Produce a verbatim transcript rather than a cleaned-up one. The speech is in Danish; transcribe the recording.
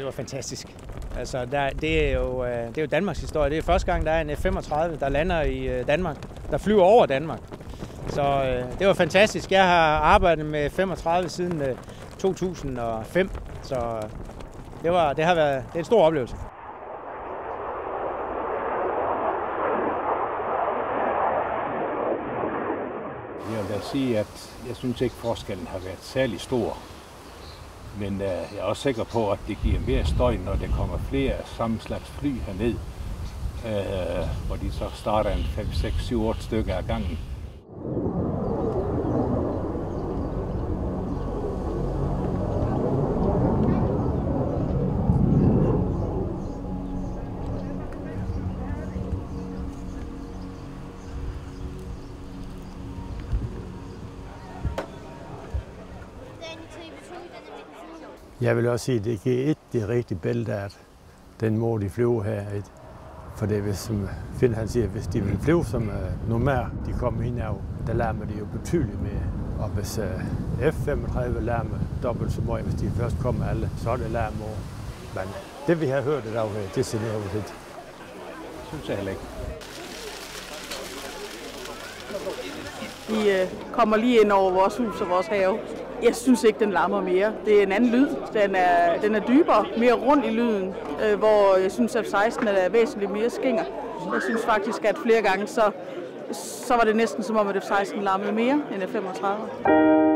det var fantastisk. Altså, der, det, er jo, det er jo Danmarks historie. Det er første gang, der er en F femogtredive, der lander i Danmark, der flyver over Danmark. Så øh, det var fantastisk. Jeg har arbejdet med F femogtredive siden øh, to tusind og fem, så det, var, det har været det er en stor oplevelse. Jeg vil da sige, at jeg synes ikke, forskellen har været særlig stor. Men øh, jeg er også sikker på, at det giver mere støj, når der kommer flere samme slags fly herned, øh, hvor de så starter en fem, seks, syv, otte stykker ad gangen. Jeg vil også sige, at det giver et det rigtige billede af den måde, de flyver her. For det er, hvis, som Finn han siger, hvis de vil flyve som uh, normalt, de kommer ind af, der larmer de jo betydeligt mere. Og hvis uh, F femogtredive larmer dobbelt så meget, hvis de først kommer alle, så er det larm over. Men det vi har hørt i dag, det ser noget ud. Det synes jeg heller ikke. Vi uh, kommer lige ind over vores hus og vores have. Jeg synes ikke, den larmer mere. Det er en anden lyd. Den er, den er dybere, mere rundt i lyden, øh, hvor jeg synes, at F seksten er væsentligt mere skinger. Jeg synes faktisk, at flere gange, så, så var det næsten som om, at F seksten larmede mere end F femogtredive.